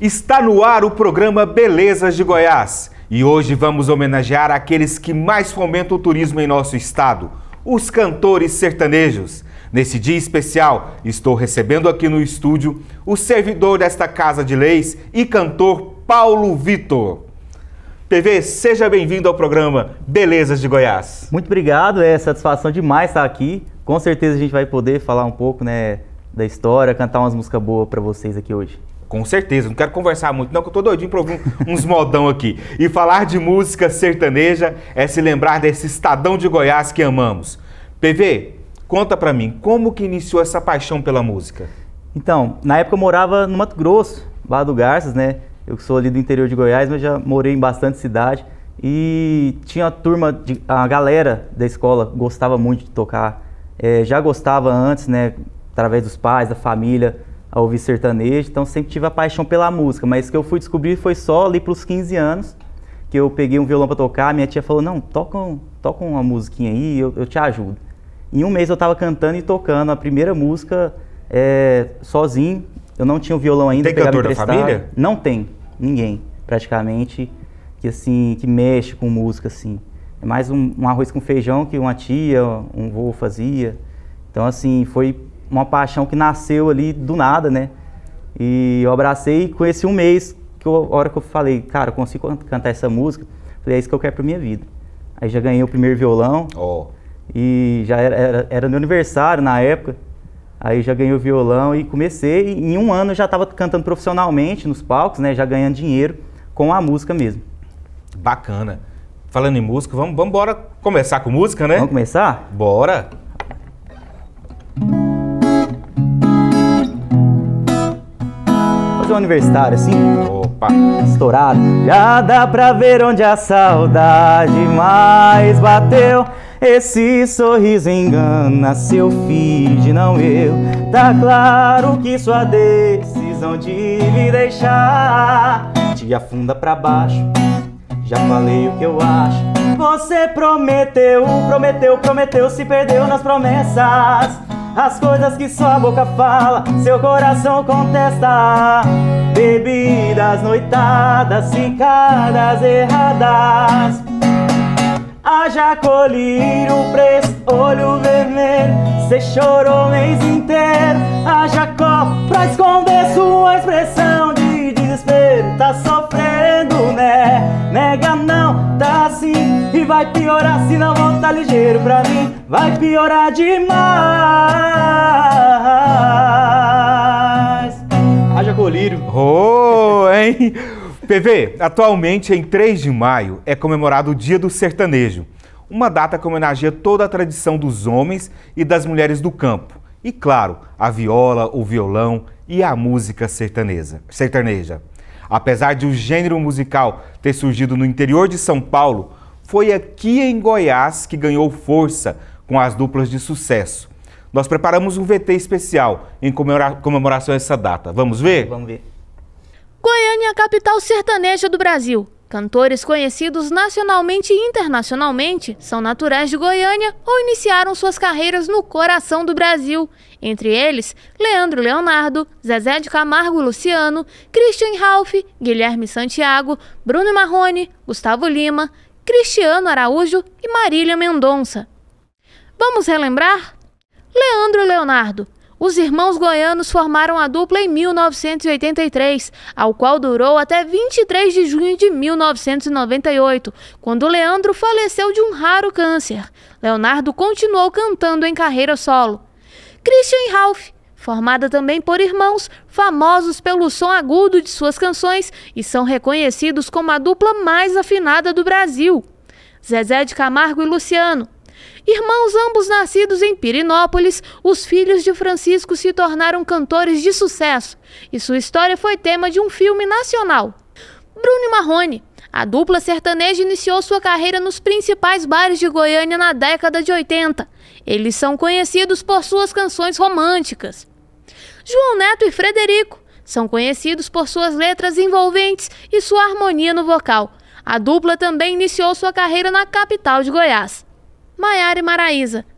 Está no ar o programa Belezas de Goiás e hoje vamos homenagear aqueles que mais fomentam o turismo em nosso estado, os cantores sertanejos. Nesse dia especial, estou recebendo aqui no estúdio o servidor desta Casa de Leis e cantor Paulo Vitor. PV, seja bem-vindo ao programa Belezas de Goiás. Muito obrigado, é satisfação demais estar aqui. Com certeza a gente vai poder falar um pouco, da história, cantar umas músicas boas para vocês aqui hoje. Com certeza, não quero conversar muito não, que eu tô doidinho para ouvir uns modão aqui. E falar de música sertaneja é se lembrar desse estadão de Goiás que amamos. PV, conta para mim, como que iniciou essa paixão pela música? Então, na época eu morava no Mato Grosso, Barra do Garças, Eu que sou ali do interior de Goiás, mas já morei em bastante cidade. E tinha a galera da escola gostava muito de tocar. Já gostava antes, através dos pais, da família, a ouvir sertanejo. Então sempre tive a paixão pela música, mas o que eu fui descobrir foi só ali pros 15 anos, que eu peguei um violão para tocar. Minha tia falou, não, toca uma musiquinha aí, eu te ajudo. Em um mês eu tava cantando e tocando a primeira música sozinho. Eu não tinha um violão ainda. Tem cantor da família? Não tem, ninguém, praticamente, que mexe com música, assim. É mais um arroz com feijão que uma tia, um vô fazia. Então, assim, foi uma paixão que nasceu ali do nada, E eu abracei e conheci um mês, a hora que eu falei, cara, eu consigo cantar essa música, falei, é isso que eu quero pra minha vida. Aí já ganhei o primeiro violão, e já era meu aniversário na época. Aí já ganhei o violão e comecei, e em um ano eu já estava cantando profissionalmente nos palcos, já ganhando dinheiro com a música mesmo. Bacana. Falando em música, vamos embora começar com música, Vamos começar? Bora! Fazer um aniversário assim. Opa! Estourado. Já dá pra ver onde a saudade mais bateu. Esse sorriso engana seu feed, não eu. Tá claro que sua decisão de me deixar te afunda pra baixo. Já falei o que eu acho. Você prometeu, se perdeu nas promessas. As coisas que sua boca fala, seu coração contesta. Bebidas, noitadas, ficadas erradas. Haja colírio, preço, olho vermelho. Cê chorou o mês inteiro. Haja copo pra esconder sua expressão de desespero. Tá sofrendo, Nega não, tá assim. E vai piorar se não voltar ligeiro pra mim. Vai piorar demais. Haja colírio. Hein? PV, atualmente em 3 de maio é comemorado o Dia do Sertanejo, uma data que homenageia toda a tradição dos homens e das mulheres do campo. E claro, a viola, o violão e a música sertaneja. Apesar de o gênero musical ter surgido no interior de São Paulo, foi aqui em Goiás que ganhou força com as duplas de sucesso. Nós preparamos um VT especial em comemoração a essa data. Vamos ver? Vamos ver. Goiânia é a capital sertaneja do Brasil. Cantores conhecidos nacionalmente e internacionalmente são naturais de Goiânia ou iniciaram suas carreiras no coração do Brasil. Entre eles, Leandro e Leonardo, Zezé de Camargo e Luciano, Christian Ralph, Guilherme Santiago, Bruno Marrone, Gustavo Lima, Cristiano Araújo e Marília Mendonça. Vamos relembrar? Leandro e Leonardo. Os irmãos goianos formaram a dupla em 1983, ao qual durou até 23 de junho de 1998, quando Leandro faleceu de um raro câncer. Leonardo continuou cantando em carreira solo. Christian e Ralph, formada também por irmãos, famosos pelo som agudo de suas canções e são reconhecidos como a dupla mais afinada do Brasil. Zezé de Camargo e Luciano. Irmãos ambos nascidos em Pirenópolis, os filhos de Francisco se tornaram cantores de sucesso e sua história foi tema de um filme nacional. Bruno e Marrone. A dupla sertaneja iniciou sua carreira nos principais bares de Goiânia na década de 80. Eles são conhecidos por suas canções românticas. João Neto e Frederico são conhecidos por suas letras envolventes e sua harmonia no vocal. A dupla também iniciou sua carreira na capital de Goiás. Maiara e Maraísa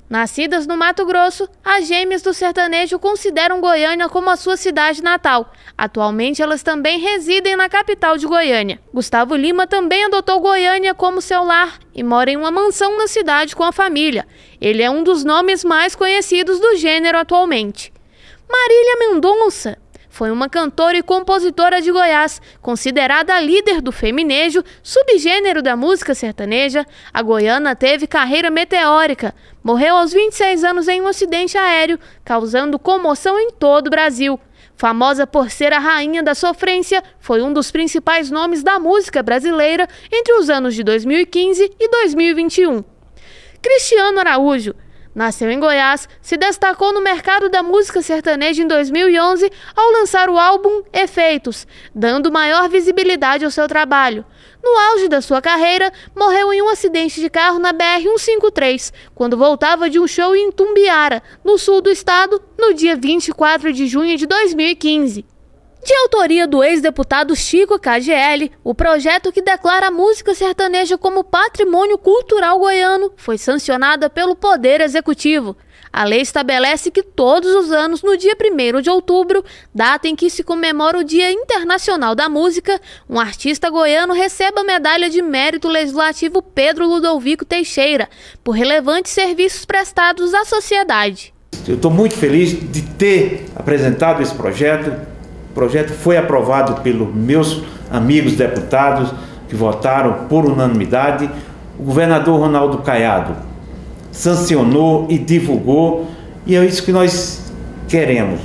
Nascidas no Mato Grosso, as gêmeas do sertanejo consideram Goiânia como a sua cidade natal. Atualmente, elas também residem na capital de Goiânia. Gustavo Lima também adotou Goiânia como seu lar e mora em uma mansão na cidade com a família. Ele é um dos nomes mais conhecidos do gênero atualmente. Marília Mendonça foi uma cantora e compositora de Goiás, considerada a líder do feminejo, subgênero da música sertaneja. A goiana teve carreira meteórica. Morreu aos 26 anos em um acidente aéreo, causando comoção em todo o Brasil. Famosa por ser a rainha da sofrência, foi um dos principais nomes da música brasileira entre os anos de 2015 e 2021. Cristiano Araújo nasceu em Goiás, se destacou no mercado da música sertaneja em 2011 ao lançar o álbum Efeitos, dando maior visibilidade ao seu trabalho. No auge da sua carreira, morreu em um acidente de carro na BR-153, quando voltava de um show em Itumbiara, no sul do estado, no dia 24 de junho de 2015. De autoria do ex-deputado Chico KGL, o projeto que declara a música sertaneja como patrimônio cultural goiano foi sancionada pelo Poder Executivo. A lei estabelece que todos os anos, no dia 1º de outubro, data em que se comemora o Dia Internacional da Música, um artista goiano receba a medalha de mérito legislativo Pedro Ludovico Teixeira, por relevantes serviços prestados à sociedade. Eu estou muito feliz de ter apresentado esse projeto. O projeto foi aprovado pelos meus amigos deputados que votaram por unanimidade. O governador Ronaldo Caiado sancionou e divulgou, e é isso que nós queremos,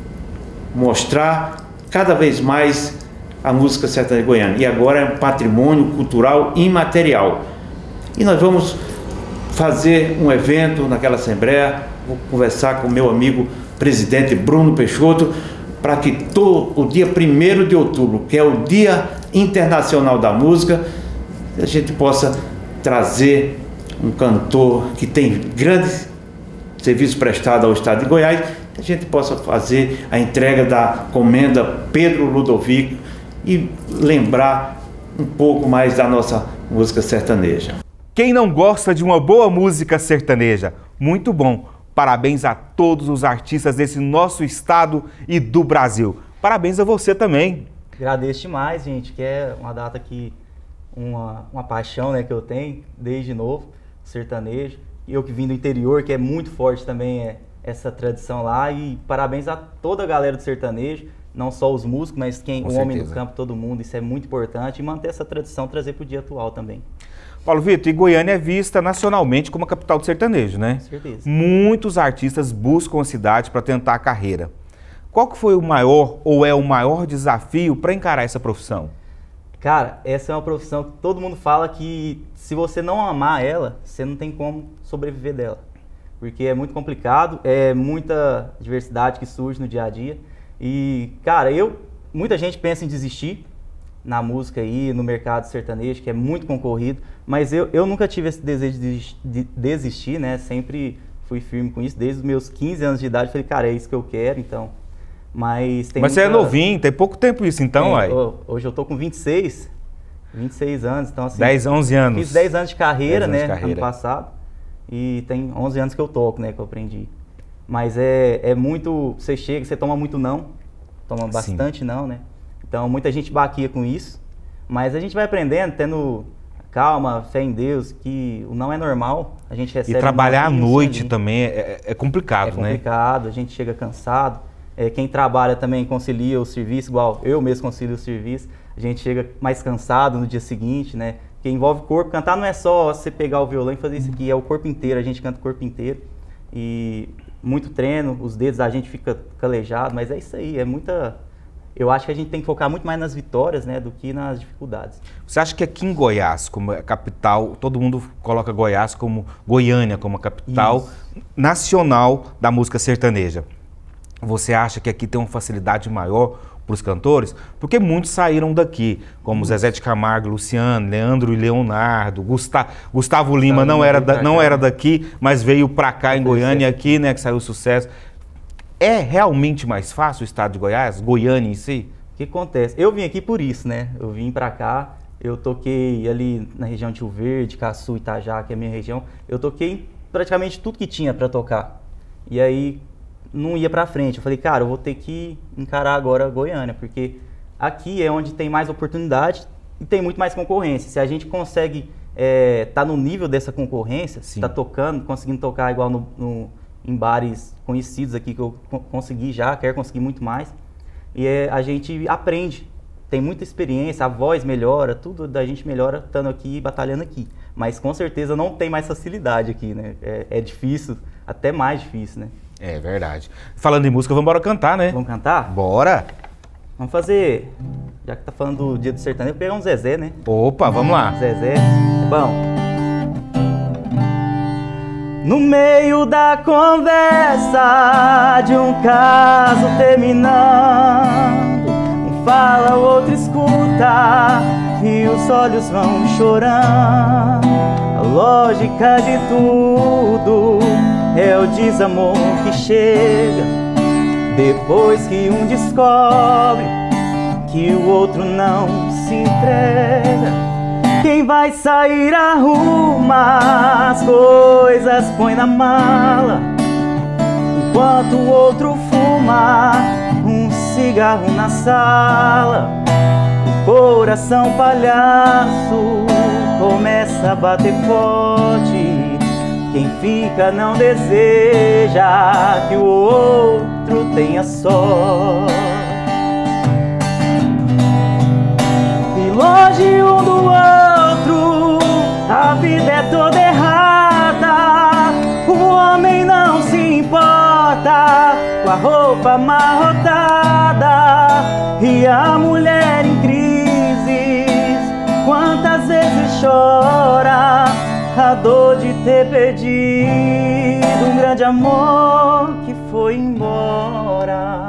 mostrar cada vez mais a música sertaneja goiana. E agora é um patrimônio cultural imaterial. E nós vamos fazer um evento naquela assembleia, vou conversar com o meu amigo presidente Bruno Peixoto, para que o dia 1º de outubro, que é o Dia Internacional da Música, a gente possa trazer um cantor que tem grandes serviços prestados ao estado de Goiás, que a gente possa fazer a entrega da comenda Pedro Ludovico e lembrar um pouco mais da nossa música sertaneja. Quem não gosta de uma boa música sertaneja? Muito bom! Parabéns a todos os artistas desse nosso estado e do Brasil. Parabéns a você também. Agradeço demais, gente, que é uma data que uma paixão, né, que eu tenho desde novo, sertanejo. E eu que vim do interior, que é muito forte também essa tradição lá. E parabéns a toda a galera do sertanejo, não só os músicos, mas o homem do campo, todo mundo. Isso é muito importante, e manter essa tradição, trazer para o dia atual também. Paulo Vitor, e Goiânia é vista nacionalmente como a capital do sertanejo, né? Com certeza. Muitos artistas buscam a cidade para tentar a carreira. Qual que foi o maior ou é o maior desafio para encarar essa profissão? Cara, essa é uma profissão que todo mundo fala que se você não amar ela, você não tem como sobreviver dela. Porque é muito complicado, é muita diversidade que surge no dia a dia. E, cara, muita gente pensa em desistir na música aí, no mercado sertanejo, que é muito concorrido, mas eu nunca tive esse desejo de desistir, né? Sempre fui firme com isso, desde os meus 15 anos de idade, falei, cara, é isso que eu quero, então. Mas você é novinho, tem pouco tempo isso então, aí. Hoje eu tô com 26 anos, então assim... 11 anos. Fiz 10 anos de carreira, né, ano passado, e tem 11 anos que eu toco, né, que eu aprendi. Mas é muito... Você chega, você toma muito não, toma bastante não, né? Então, muita gente baquia com isso, mas a gente vai aprendendo, tendo calma, fé em Deus, que o não é normal, a gente recebe... E trabalhar à noite também é complicado, né? É complicado, a gente chega cansado, quem trabalha também concilia o serviço, igual eu mesmo concilio o serviço, a gente chega mais cansado no dia seguinte, né? Porque envolve o corpo, cantar não é só você pegar o violão e fazer isso aqui, é o corpo inteiro, a gente canta o corpo inteiro, e muito treino, os dedos da gente ficam calejados, mas é isso aí, é muita... Eu acho que a gente tem que focar muito mais nas vitórias, né, do que nas dificuldades. Você acha que aqui em Goiás, como capital, todo mundo coloca Goiás como Goiânia como a capital nacional da música sertaneja? Você acha que aqui tem uma facilidade maior para os cantores? Porque muitos saíram daqui, como Zezé de Camargo, Luciano, Leandro e Leonardo, Gustavo Lima não era daqui, mas veio para cá em Goiânia, aqui, né, que saiu sucesso. É realmente mais fácil o estado de Goiás, Goiânia em si? O que acontece? Eu vim aqui por isso, né? Eu vim pra cá, eu toquei ali na região de Rio Verde, Caçu, Itajá, que é a minha região. Eu toquei em praticamente tudo que tinha para tocar. E aí não ia para frente. Eu falei, cara, eu vou ter que encarar agora Goiânia, porque aqui é onde tem mais oportunidade e tem muito mais concorrência. Se a gente consegue tá no nível dessa concorrência, tá tocando, conseguindo tocar igual em bares conhecidos aqui que eu consegui já, quero conseguir muito mais. E a gente aprende, tem muita experiência, a voz melhora, tudo da gente melhora estando aqui, batalhando aqui. Mas com certeza não tem mais facilidade aqui, né? É difícil, até mais difícil, né? É verdade. Falando em música, vamos embora cantar, né? Vamos cantar? Bora! Vamos fazer, já que tá falando do Dia do Sertanejo, pegar um Zezé, né? Opa, vamos lá. Zezé, é bom. No meio da conversa de um caso terminando, um fala, o outro escuta e os olhos vão chorando. A lógica de tudo é o desamor que chega depois que um descobre que o outro não se entrega. Quem vai sair arruma as coisas, põe na mala, enquanto o outro fuma um cigarro na sala. O coração palhaço começa a bater forte. Quem fica não deseja que o outro tenha sorte. E longe um do outro, a vida é toda errada. O homem não se importa com a roupa amarrotada, e a mulher em crises quantas vezes chora a dor de ter perdido um grande amor que foi embora.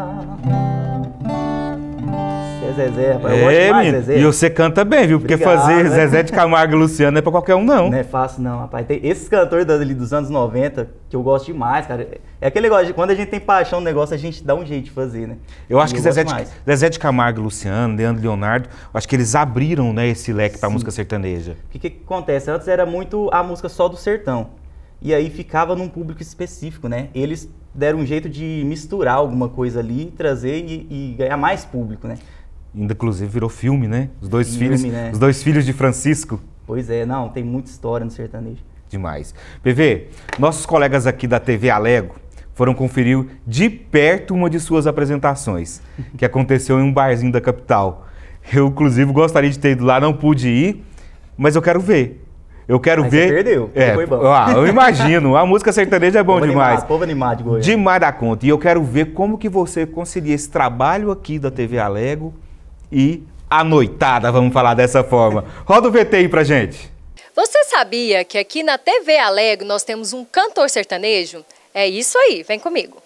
Zezé, rapaz, eu gosto demais, Zezé. E você canta bem, viu? Porque Obrigado, fazer né? Zezé de Camargo e Luciano não é pra qualquer um, não. Não é fácil, não, rapaz. Tem esses cantores ali dos anos 90 que eu gosto demais, cara. É aquele negócio de quando a gente tem paixão no negócio, a gente dá um jeito de fazer, né? Eu acho que Zezé de Camargo e Luciano, Leandro e Leonardo, eu acho que eles abriram, né, esse leque pra música sertaneja. O que acontece? Antes era muito a música só do sertão. E aí ficava num público específico, né? Eles deram um jeito de misturar alguma coisa ali, trazer e ganhar mais público, né? Ainda, inclusive, virou filme, né? Os dois filhos, né? Os dois filhos de Francisco. Pois é, não, tem muita história no sertanejo. Demais. PV, nossos colegas aqui da TV Alego foram conferir de perto uma de suas apresentações, que aconteceu em um barzinho da capital. Eu, inclusive, gostaria de ter ido lá, não pude ir, mas eu quero ver. Eu quero ver. Você perdeu, foi bom. Eu imagino, a música sertaneja é bom demais. Povo animado de Goiânia. Demais da conta. E eu quero ver como que você concilia esse trabalho aqui da TV Alego e a noitada, vamos falar dessa forma. Roda o VT aí pra gente. Você sabia que aqui na TV Alego nós temos um cantor sertanejo? É isso aí, vem comigo.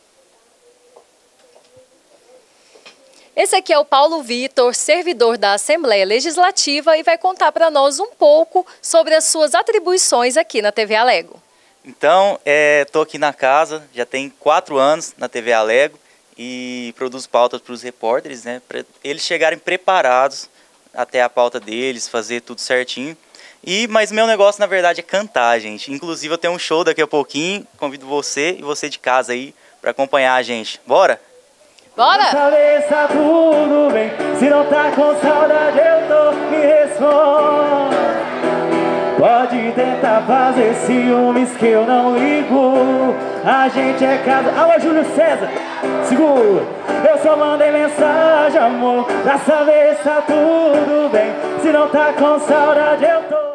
Esse aqui é o Paulo Vitor, servidor da Assembleia Legislativa, e vai contar para nós um pouco sobre as suas atribuições aqui na TV Alego. Então, estou aqui na casa, já tem 4 anos na TV Alego e produzo pautas para os repórteres, né, para eles chegarem preparados até a pauta deles, fazer tudo certinho. Mas meu negócio, na verdade, é cantar, gente. Inclusive, eu tenho um show daqui a pouquinho, convido você e você de casa aí para acompanhar a gente. Bora? Bora! Cabeça, tudo bem. Se não tá com saudade, eu tô, me responde. Pode tentar fazer ciúmes que eu não ligo. A gente é casa. Alô, Júlio César, segura. Eu só mandei mensagem, amor, pra saber se tá tudo bem. Se não tá com saudade, eu tô.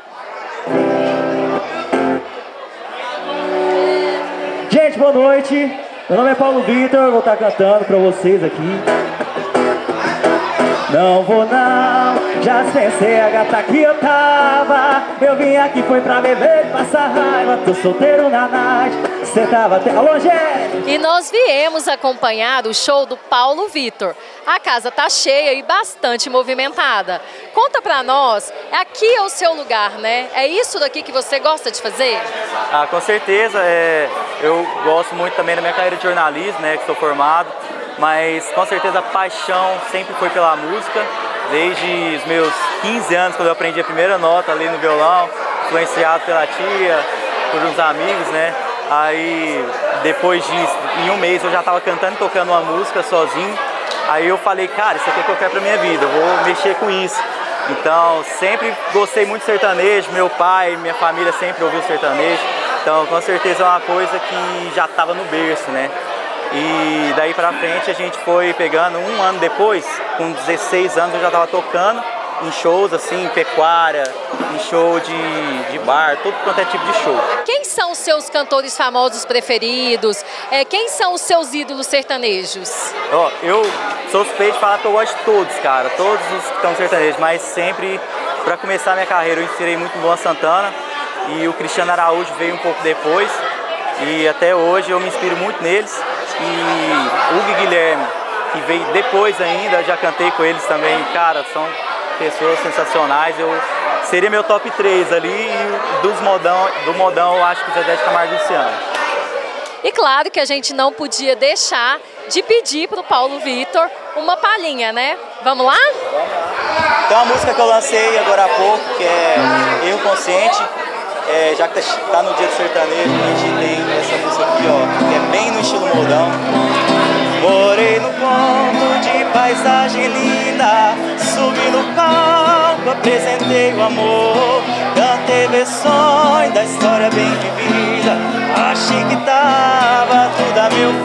Gente, boa noite. Meu nome é Paulo Vitor, vou estar cantando pra vocês aqui. Não vou não, já dispensei a gata que eu tava. Eu vim aqui foi pra beber e passar raiva. Tô solteiro na night, cê tava até... Alô, gente! E nós viemos acompanhar o show do Paulo Vitor. A casa tá cheia e bastante movimentada. Conta pra nós, aqui é o seu lugar, né? É isso daqui que você gosta de fazer? Ah, com certeza, eu gosto muito também da minha carreira de jornalismo, né, que sou formado. Mas com certeza a paixão sempre foi pela música, desde os meus 15 anos, quando eu aprendi a primeira nota ali no violão, influenciado pela tia, por uns amigos, né? Aí, depois disso, em um mês eu já estava cantando e tocando uma música sozinho. Aí eu falei, cara, isso aqui é o que eu quero pra minha vida, eu vou mexer com isso. Então, sempre gostei muito de sertanejo, meu pai, minha família sempre ouviu sertanejo. Então, com certeza é uma coisa que já estava no berço, né? E daí pra frente a gente foi pegando, um ano depois, com 16 anos eu já estava tocando em shows assim, em pecuária, em show de bar, todo quanto é tipo de show. Quem são os seus cantores famosos preferidos? Quem são os seus ídolos sertanejos? Ó, eu sou suspeito de falar que eu gosto de todos, cara, todos os que estão sertanejos, mas sempre, para começar minha carreira, eu inspirei muito no Luan Santana e o Cristiano Araújo veio um pouco depois e até hoje eu me inspiro muito neles. E Hugo e Guilherme, que veio depois ainda, já cantei com eles também, cara, são pessoas sensacionais. Seria meu top 3 ali e do modão eu acho que Zezé de Camargo e Luciano. E claro que a gente não podia deixar de pedir para o Paulo Vitor uma palhinha, né? Vamos lá? Tem uma música que eu lancei agora há pouco, que é Erro Consciente. Já que tá no dia do sertanejo, a gente tem essa música aqui, ó, que é bem no estilo modão. Morei no ponto de paisagem linda, subi no palco, apresentei o amor, cantei versões da história bem vivida, achei que tava tudo a meu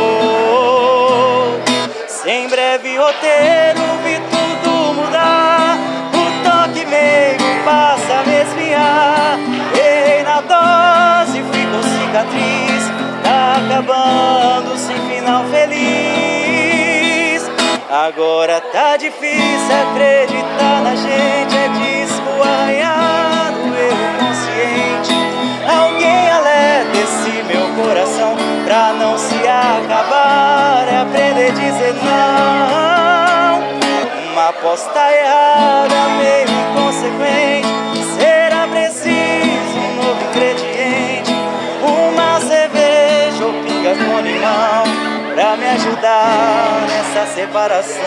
favor. Sem breve roteiro vi tudo mudar, o toque meio passa a me esfriar. Errei na dose, ficou cicatriz, tá acabando sem final feliz. Agora tá difícil acreditar na gente, é disco arranhado, erro consciente. Alguém alerta esse meu coração pra não se acabar, é aprender a dizer não. Uma aposta errada, meio inconsequente, será preciso um novo ingrediente, uma cerveja ou pinga com limão, pra me ajudar nessa separação.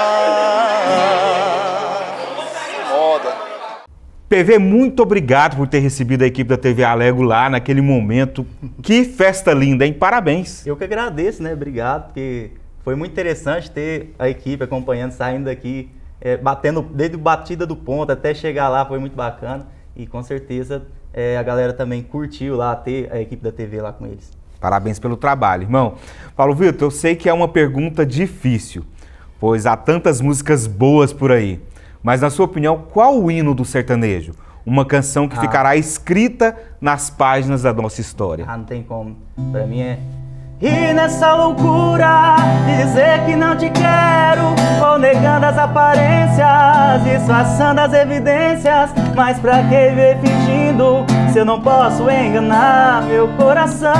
Moda. PV, muito obrigado por ter recebido a equipe da TV Alego lá naquele momento. Que festa linda, hein? Parabéns. Eu que agradeço, né? Obrigado, porque foi muito interessante ter a equipe acompanhando, saindo daqui, batendo desde a batida do ponto até chegar lá, foi muito bacana. E com certeza a galera também curtiu lá ter a equipe da TV lá com eles. Parabéns pelo trabalho, irmão. Paulo Vitor, eu sei que é uma pergunta difícil, pois há tantas músicas boas por aí. Mas, na sua opinião, qual o hino do sertanejo? Uma canção que ficará escrita nas páginas da nossa história. Não tem como. Pra mim é... E nessa loucura de dizer que não te quero, ou negando as aparências, disfarçando as evidências, mas pra que viver fingindo se eu não posso enganar meu coração?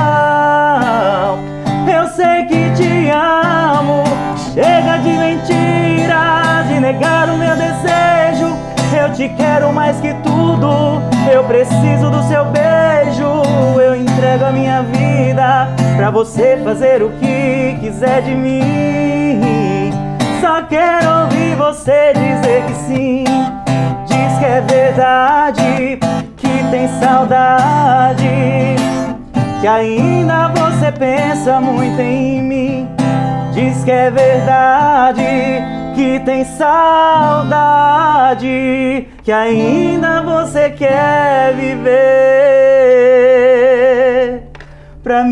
Eu sei que te amo, chega de mentiras, de negar o meu desejo. Eu te quero mais que tudo, eu preciso do seu beijo. Eu entrego a minha vida pra você fazer o que quiser de mim. Só quero ouvir você dizer que sim. Diz que é verdade, que tem saudade, que ainda você pensa muito em mim. Diz que é verdade, que tem saudade, que ainda você quer viver pra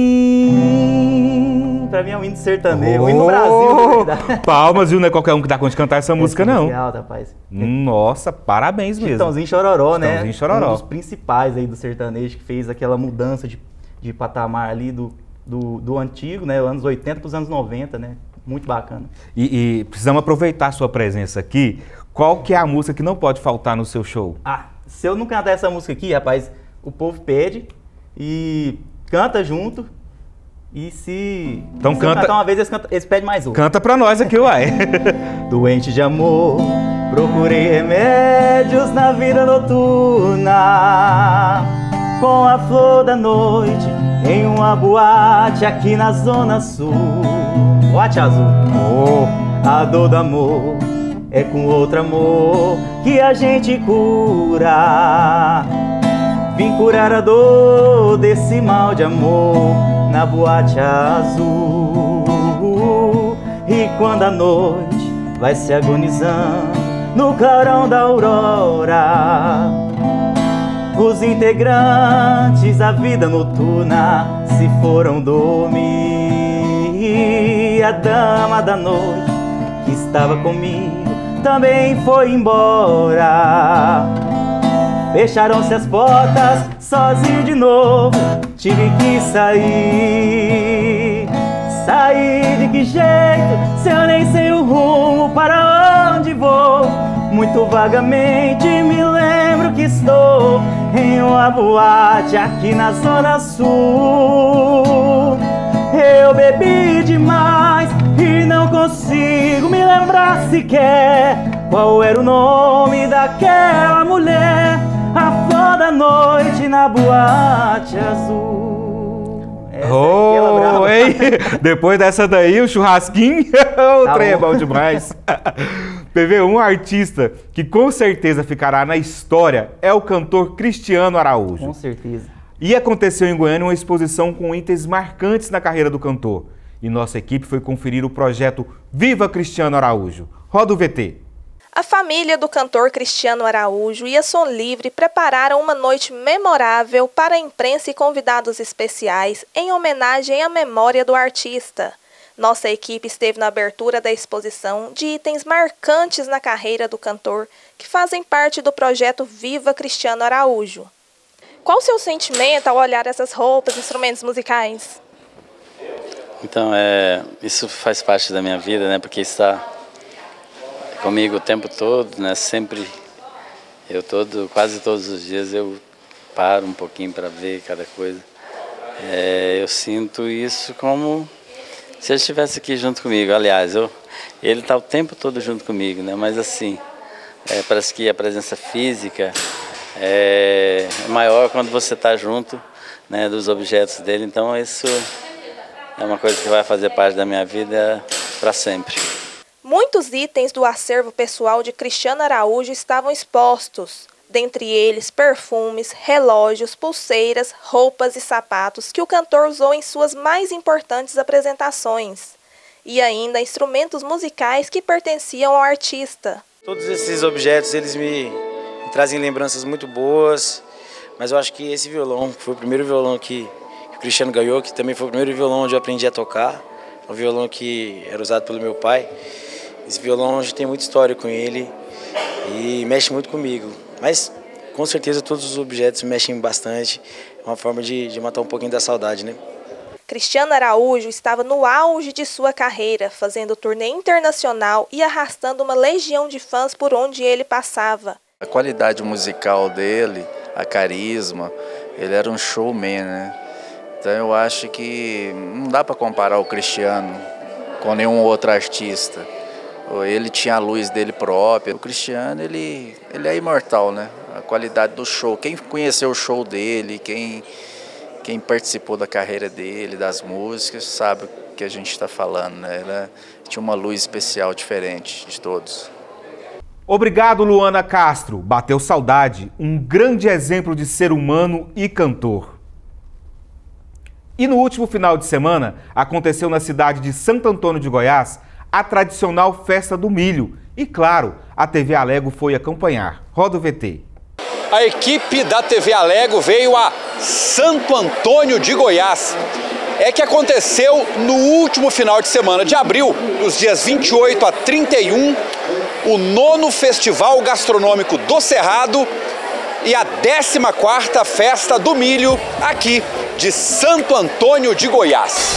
mim. Pra mim é um hino sertanejo, um hino do Brasil, na verdade. Palmas, viu? Não é qualquer um que dá conta de cantar essa música, não. Especial, rapaz. Nossa, parabéns mesmo. Chitãozinho Chororó, né? Chitãozinho Chororó. Um dos principais aí do sertanejo, que fez aquela mudança de patamar ali do antigo, né? Anos 80 para os anos 90, né? Muito bacana. E precisamos aproveitar a sua presença aqui. Qual que é a música que não pode faltar no seu show? Se eu não cantar essa música aqui, rapaz, o povo pede e canta junto. E se então canta, cantar uma vez, eles pedem mais outra. Canta pra nós aqui, uai. Doente de amor, procurei remédios na vida noturna, com a flor da noite em uma boate aqui na Zona Sul. Boate Azul. A dor do amor é com outro amor que a gente cura. vim curar a dor desse mal de amor na boate azul. E quando a noite vai se agonizando no clarão da aurora, os integrantes da vida noturna se foram dormir. A dama da noite que estava comigo também foi embora. Fecharam-se as portas, sozinho de novo, tive que sair. Sair de que jeito, se eu nem sei o rumo para onde vou? Muito vagamente me lembro que estou em uma boate aqui na Zona Sul. Eu bebi demais e não consigo me lembrar sequer qual era o nome daquela mulher, a flor da noite na boate azul. Oh, hein? Depois dessa daí, o churrasquinho, o trem é bom demais. PV, um artista que com certeza ficará na história é o cantor Cristiano Araújo. Com certeza. E aconteceu em Goiânia uma exposição com itens marcantes na carreira do cantor. E nossa equipe foi conferir o projeto Viva Cristiano Araújo. Roda o VT. A família do cantor Cristiano Araújo e a Som Livre prepararam uma noite memorável para a imprensa e convidados especiais em homenagem à memória do artista. Nossa equipe esteve na abertura da exposição de itens marcantes na carreira do cantor que fazem parte do projeto Viva Cristiano Araújo. Qual o seu sentimento ao olhar essas roupas, instrumentos musicais? Então, isso faz parte da minha vida, né? Porque está comigo o tempo todo, né? Sempre, quase todos os dias eu paro um pouquinho para ver cada coisa. Eu sinto isso como se ele estivesse aqui junto comigo. Aliás, ele está o tempo todo junto comigo, né? Mas assim, parece que a presença física é maior quando você está junto, né, dos objetos dele. Então isso é uma coisa que vai fazer parte da minha vida para sempre. Muitos itens do acervo pessoal de Cristiano Araújo estavam expostos. Dentre eles, perfumes, relógios, pulseiras, roupas e sapatos que o cantor usou em suas mais importantes apresentações. E ainda instrumentos musicais que pertenciam ao artista. Todos esses objetos, eles me trazem lembranças muito boas, mas eu acho que esse violão foi o primeiro violão que o Cristiano ganhou, que também foi o primeiro violão onde eu aprendi a tocar. Um violão que era usado pelo meu pai. Esse violão hoje tem muita história com ele e mexe muito comigo. Mas, com certeza, todos os objetos mexem bastante. É uma forma de matar um pouquinho da saudade, né? Cristiano Araújo estava no auge de sua carreira, fazendo turnê internacional e arrastando uma legião de fãs por onde ele passava. A qualidade musical dele, a carisma, ele era um showman, né? Então eu acho que não dá para comparar o Cristiano com nenhum outro artista. Ele tinha a luz dele própria. O Cristiano, ele é imortal, né? A qualidade do show. Quem conheceu o show dele, quem participou da carreira dele, das músicas, sabe o que a gente está falando, né? Ele tinha uma luz especial, diferente de todos. Obrigado, Luana Castro. Bateu saudade. Um grande exemplo de ser humano e cantor. E no último final de semana, aconteceu na cidade de Santo Antônio de Goiás a tradicional Festa do Milho. E claro, a TV Alego foi acompanhar. Roda o VT. A equipe da TV Alego veio a Santo Antônio de Goiás. É que aconteceu no último final de semana de abril, dos dias 28 a 31, o 9º Festival Gastronômico do Cerrado e a 14ª Festa do Milho aqui de Santo Antônio de Goiás.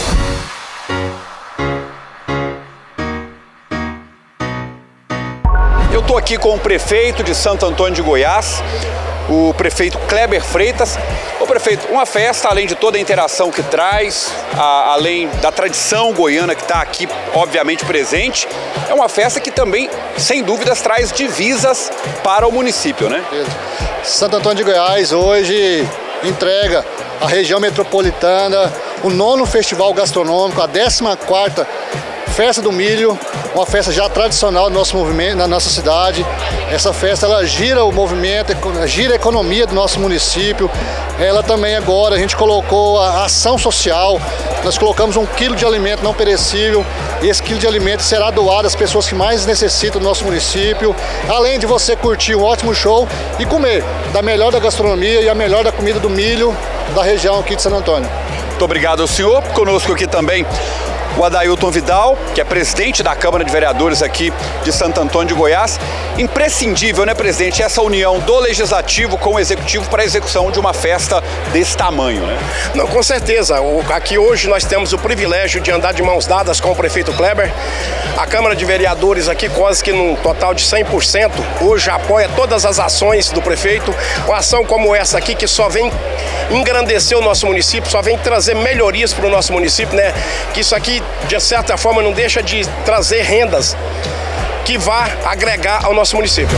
Eu estou aqui com o prefeito de Santo Antônio de Goiás, o prefeito Kleber Freitas. Ô prefeito, uma festa, além de toda a interação que traz, além da tradição goiana que está aqui, obviamente, presente, é uma festa que também, sem dúvidas, traz divisas para o município, né? Santo Antônio de Goiás hoje entrega à região metropolitana o 9º Festival Gastronômico, a 14ª Festa do Milho, uma festa já tradicional do nosso movimento, na nossa cidade. Essa festa ela gira o movimento, gira a economia do nosso município. Ela também agora, a gente colocou a ação social, nós colocamos 1 quilo de alimento não perecível. Esse quilo de alimento será doado às pessoas que mais necessitam do nosso município. Além de você curtir um ótimo show e comer da melhor da gastronomia e a melhor da comida do milho da região aqui de Santo Antônio. Muito obrigado ao senhor. Conosco aqui também o Adailton Vidal, que é presidente da Câmara de Vereadores aqui de Santo Antônio de Goiás. Imprescindível, né, presidente, essa união do Legislativo com o Executivo para a execução de uma festa desse tamanho, né? Não, com certeza. Aqui hoje nós temos o privilégio de andar de mãos dadas com o prefeito Kleber. A Câmara de Vereadores aqui, quase que num total de 100%, hoje apoia todas as ações do prefeito. Uma ação como essa aqui, que só vem engrandecer o nosso município, só vem trazer melhorias para o nosso município, né? Que isso aqui, de certa forma, não deixa de trazer rendas que vá agregar ao nosso município.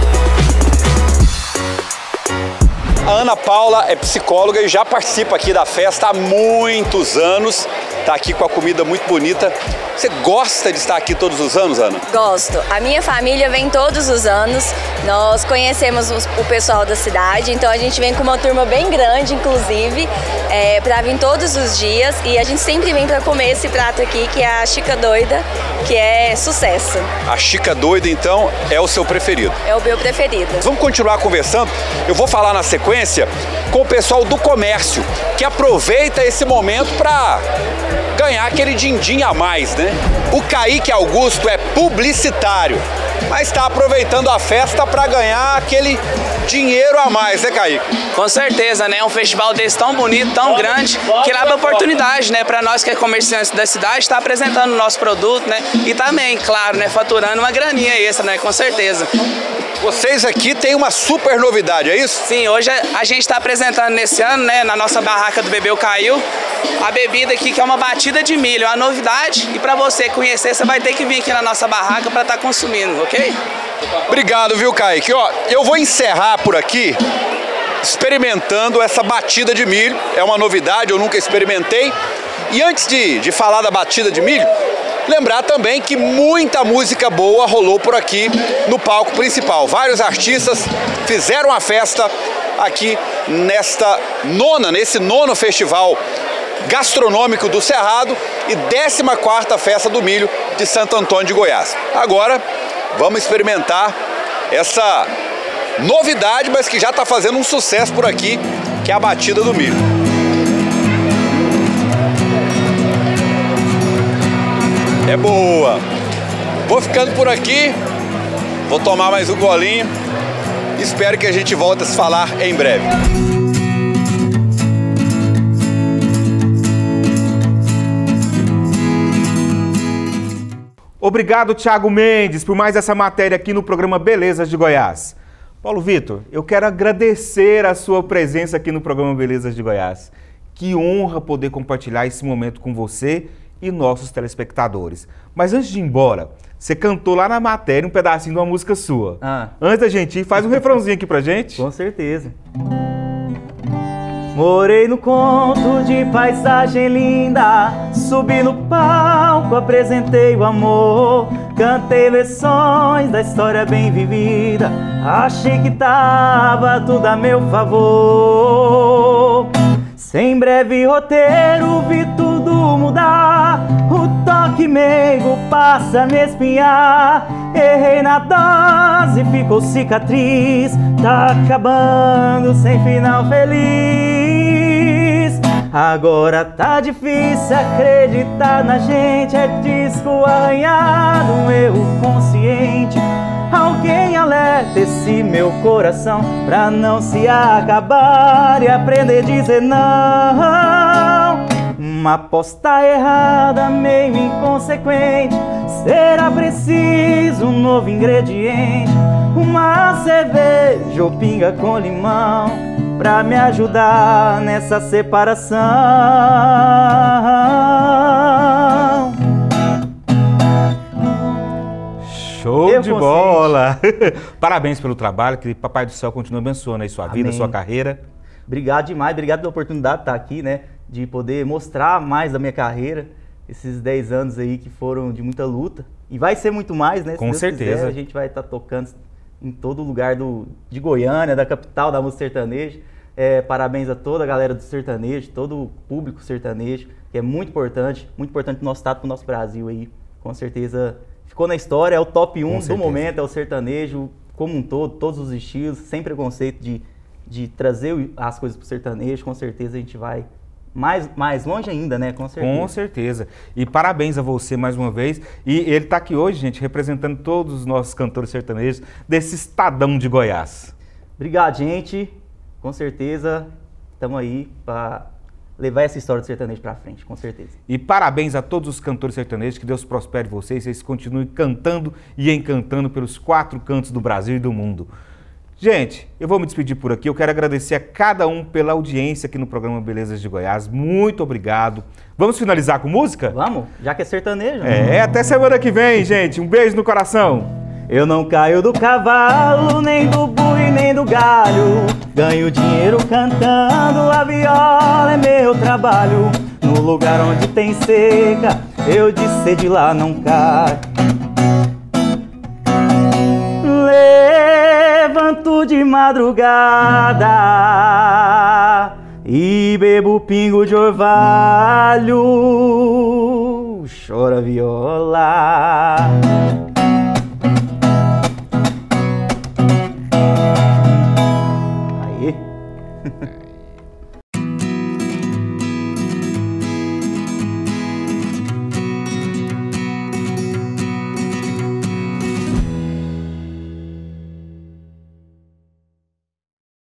A Ana Paula é psicóloga e já participa aqui da festa há muitos anos. Está aqui com a comida muito bonita. Você gosta de estar aqui todos os anos, Ana? Gosto. A minha família vem todos os anos. Nós conhecemos o pessoal da cidade, então a gente vem com uma turma bem grande, inclusive, para vir todos os dias. E a gente sempre vem para comer esse prato aqui, que é a Chica Doida, que é sucesso. A Chica Doida, então, é o seu preferido? É o meu preferido. Vamos continuar conversando. Eu vou falar na sequência com o pessoal do comércio, que aproveita esse momento para ganhar aquele din-din a mais, né? O Kaique Augusto é publicitário, mas está aproveitando a festa para ganhar aquele dinheiro a mais, né, Kaique? Com certeza, né? Um festival desse tão bonito, tão grande, que abre oportunidade, né? Para nós que é comerciantes da cidade, estar apresentando o nosso produto, né? E também, claro, né? Faturando uma graninha extra, né? Com certeza. Vocês aqui têm uma super novidade, é isso? Sim, hoje a gente está apresentando nesse ano, né? Na nossa barraca do Bebeu Caiu, a bebida aqui que é uma batida de milho, é uma novidade. E para você conhecer, você vai ter que vir aqui na nossa barraca para estar consumindo, ok? Obrigado, viu, Kaique? Ó, eu vou encerrar por aqui experimentando essa batida de milho. É uma novidade, eu nunca experimentei. E antes de falar da batida de milho, lembrar também que muita música boa rolou por aqui no palco principal. Vários artistas fizeram a festa aqui nesse nono festival gastronômico do Cerrado e 14ª Festa do Milho de Santo Antônio de Goiás. Agora, vamos experimentar essa novidade, mas que já está fazendo um sucesso por aqui, que é a batida do milho. É boa! Vou ficando por aqui, vou tomar mais um golinho. Espero que a gente volte a se falar em breve. Obrigado, Thiago Mendes, por mais essa matéria aqui no programa Belezas de Goiás. Paulo Vitor, eu quero agradecer a sua presença aqui no programa Belezas de Goiás. Que honra poder compartilhar esse momento com você e nossos telespectadores. Mas antes de ir embora, você cantou lá na matéria um pedacinho de uma música sua. Antes da gente ir, faz um refrãozinho aqui pra gente. Com certeza. Morei no conto de paisagem linda, subi no palco, apresentei o amor, cantei lições da história bem vivida, achei que tava tudo a meu favor. Sem breve roteiro vi tudo mudar, o toque meigo passa a me espinhar. Errei na dose, ficou cicatriz, tá acabando sem final feliz. Agora tá difícil acreditar na gente, é disco arranhado, um erro consciente. Alguém alerta esse meu coração pra não se acabar e aprender a dizer não. Uma aposta errada, meio inconsequente. Será preciso um novo ingrediente, uma cerveja ou pinga com limão, pra me ajudar nessa separação. Show de bola! Parabéns pelo trabalho, que Papai do Céu continue abençoando aí sua vida, sua carreira. Obrigado demais, obrigado pela oportunidade de estar aqui, né? De poder mostrar mais da minha carreira. esses 10 anos aí que foram de muita luta. E vai ser muito mais, né? Com certeza. Quiser, a gente vai estar tocando em todo lugar de Goiânia, da capital da música sertaneja. Parabéns a toda a galera do sertanejo, todo o público sertanejo, que é muito importante pro nosso estado, pro nosso Brasil aí. Com certeza ficou na história, é o top 1 do momento, é o sertanejo como um todo, todos os estilos, sem preconceito de trazer as coisas pro sertanejo. Com certeza a gente vai mais longe ainda, né? Com certeza. Com certeza. E parabéns a você mais uma vez. E ele está aqui hoje, gente, representando todos os nossos cantores sertanejos desse estadão de Goiás. Obrigado, gente. Com certeza estamos aí para levar essa história do sertanejo para frente, com certeza. E parabéns a todos os cantores sertanejos, que Deus prospere vocês, vocês continuem cantando e encantando pelos 4 cantos do Brasil e do mundo. Gente, eu vou me despedir por aqui, eu quero agradecer a cada um pela audiência aqui no programa Belezas de Goiás, muito obrigado. Vamos finalizar com música? Vamos, já que é sertanejo. Até semana que vem, gente, um beijo no coração. Eu não caio do cavalo, nem do boi, nem do galho. Ganho dinheiro cantando, a viola é meu trabalho. No lugar onde tem seca, eu de sede lá não caio. Levanto de madrugada e bebo pingo de orvalho. Chora viola.